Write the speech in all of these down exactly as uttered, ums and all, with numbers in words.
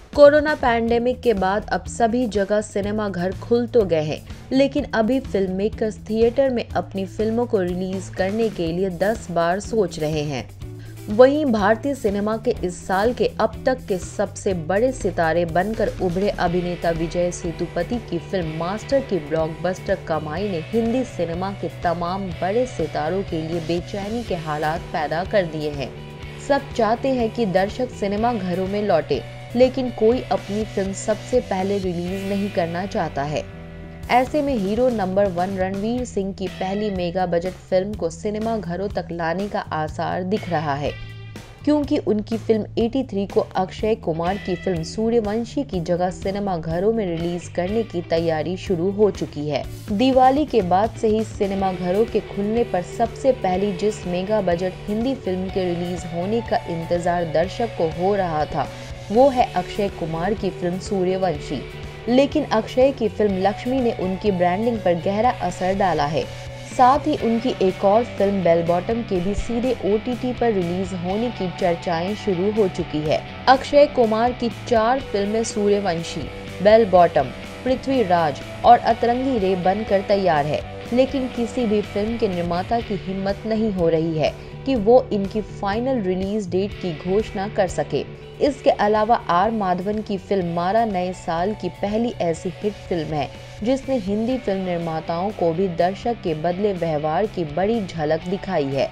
Corona pandemic के बाद अब सभी जगह सिनेमा घर खुल तो गए हैं, लेकिन अभी फिल्म मेकर्स थिएटर में अपनी फिल्मों को रिलीज करने के लिए दस बार सोच रहे हैं। वहीं भारतीय सिनेमा के इस साल के अब तक के सबसे बड़े सितारे बनकर उभरे अभिनेता विजय सेतुपति की फिल्म मास्टर की ब्लॉकबस्टर कमाई ने हिंदी सिनेमा के तमाम बड़े सितारों के लिए बेचैनी के हालात पैदा कर दिए हैं। सब चाहते हैं कि दर्शक सिनेमा घरों में लौटे, लेकिन कोई अपनी फिल्म सबसे पहले रिलीज नहीं करना चाहता है। ऐसे में hero number one Ranveer Singh की पहली मेगा बजट फिल्म को सिनेमा घरों तक लाने का आसार दिख रहा है, क्योंकि उनकी फिल्म तिरासी को अक्षय कुमार की फिल्म सूर्यवंशी की जगह सिनेमा घरों में रिलीज करने की तैयारी शुरू हो चुकी है। दिवाली के बाद से ही सिनेमा घरों के खुलने पर सबसे पहली जिस मेगा बजट हिंदी फिल्म के रिलीज होने का इंतजार दर्शक को हो रहा था, वो है अक्षय कुमार की फिल्म सूर्यवंशी। लेकिन अक्षय की फिल्म लक्ष्मी ने उनकी ब्रांडिंग पर गहरा असर डाला है। साथ ही उनकी एक और फिल्म बेल बॉटम के भी सीधे ओ टी टी पर रिलीज होने की चर्चाएं शुरू हो चुकी है। अक्षय कुमार की चार फिल्में सूर्यवंशी, बेल बॉटम, पृथ्वीराज और अतरंगी रे बनकर तैयार है, लेकिन किसी भी फिल्म के निर्माता की हिम्मत नहीं हो रही है कि वो इनकी फाइनल रिलीज डेट की घोषणा कर सके। इसके अलावा आर माधवन की फिल्म मारा नए साल की पहली ऐसी हिट फिल्म है जिसने हिंदी फिल्म निर्माताओं को भी दर्शक के बदले व्यवहार की बड़ी झलक दिखाई है।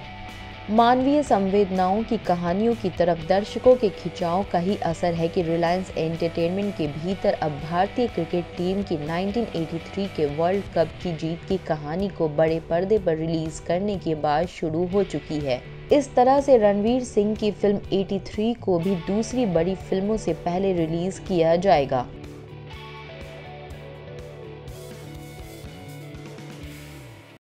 मानवीय संवेदनाओं की कहानियों की तरफ दर्शकों के खिंचाव का ही असर है कि रिलायंस एंटरटेनमेंट के भीतर अब भारतीय क्रिकेट टीम की उन्नीस सौ तिरासी के वर्ल्ड कप की जीत की कहानी को बड़े पर्दे पर रिलीज करने की बात शुरू हो चुकी है। इस तरह से रणवीर सिंह की फिल्म तिरासी को भी दूसरी बड़ी फिल्मों से पहले रिलीज किया जाएगा।